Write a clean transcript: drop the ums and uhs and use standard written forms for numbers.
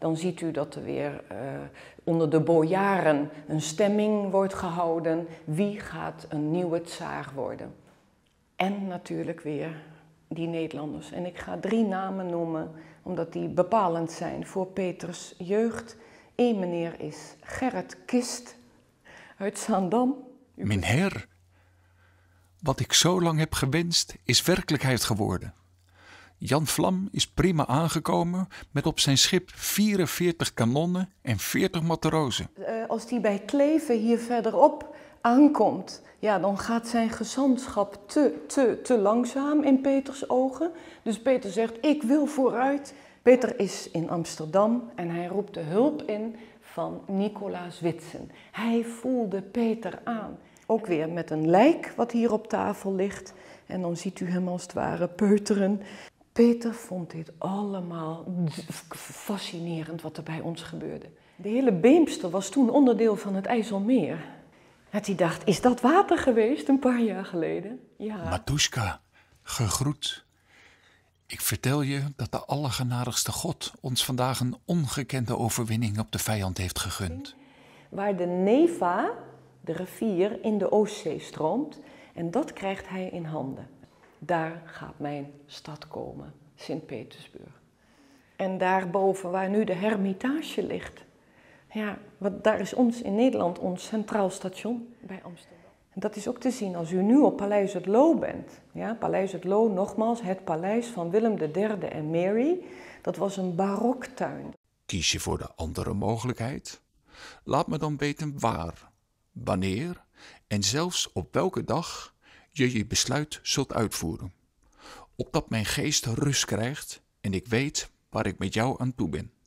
Dan ziet u dat er weer onder de bojaren een stemming wordt gehouden. Wie gaat een nieuwe tsaar worden? En natuurlijk weer die Nederlanders. En ik ga 3 namen noemen, omdat die bepalend zijn voor Peters jeugd. Eén meneer is Gerrit Kist uit Zaandam. Meneer, wat ik zo lang heb gewenst, is werkelijkheid geworden. Jan Vlam is prima aangekomen met op zijn schip 44 kanonnen en 40 matrozen. Als die bij Kleven hier verderop aankomt, ja, dan gaat zijn gezantschap te langzaam in Peters ogen. Dus Peter zegt, ik wil vooruit. Peter is in Amsterdam en hij roept de hulp in van Nicolaas Witsen. Hij voelde Peter aan. Ook weer met een lijk wat hier op tafel ligt. En dan ziet u hem als het ware peuteren. Peter vond dit allemaal fascinerend wat er bij ons gebeurde. De hele Beemster was toen onderdeel van het IJsselmeer. Dat hij dacht, is dat water geweest een paar jaar geleden? Ja. Matushka, gegroet. Ik vertel je dat de allergenadigste God ons vandaag een ongekende overwinning op de vijand heeft gegund. Waar de Neva, de rivier, in de Oostzee stroomt en dat krijgt hij in handen. Daar gaat mijn stad komen, Sint-Petersburg. En daarboven waar nu de Hermitage ligt, ja, daar is ons in Nederland ons centraal station bij Amsterdam. En dat is ook te zien als u nu op Paleis het Loo bent. Ja, Paleis het Loo, nogmaals, het paleis van Willem III en Mary. Dat was een baroktuin. Kies je voor de andere mogelijkheid? Laat me dan weten waar, wanneer en zelfs op welke dag je je besluit zult uitvoeren. Opdat mijn geest rust krijgt en ik weet waar ik met jou aan toe ben.